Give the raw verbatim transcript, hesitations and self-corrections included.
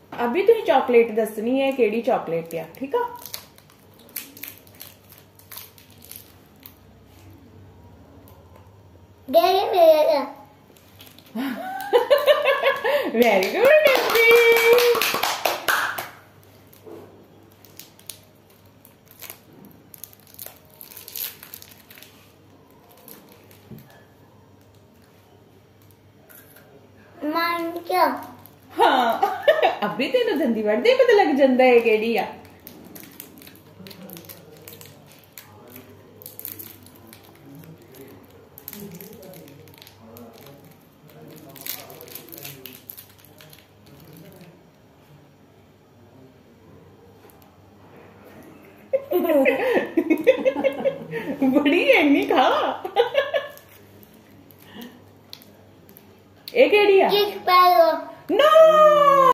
अभी तुम चॉकलेट दसनी है केड़ी चॉकलेट है, ठीक है। Very good Appy. मान क्या? हाँ अभी तेन दंदी वड़दे पता लग जाता है केड़ी आ। बड़ी है नहीं खा। एक केड़ी आ? नो